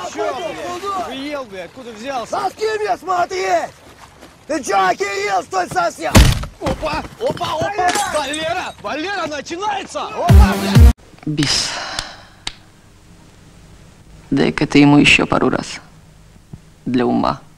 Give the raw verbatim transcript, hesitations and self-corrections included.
чё, блядь? Охуел, блядь, откуда взялся? Соски мне смотреть! Ты чё, охерел, стой совсем? Опа, опа, опа! Валера, Валера, начинается! Опа, блядь! Бис. Дай-ка ты ему еще пару раз. Для ума.